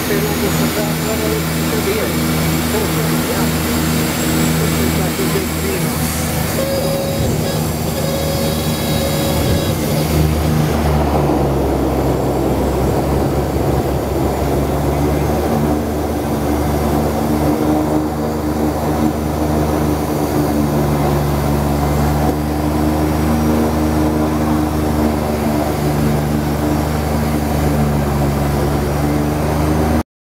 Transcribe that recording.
lungul să dea fără să fie. Tot, ia. Nu știu dacă e bine.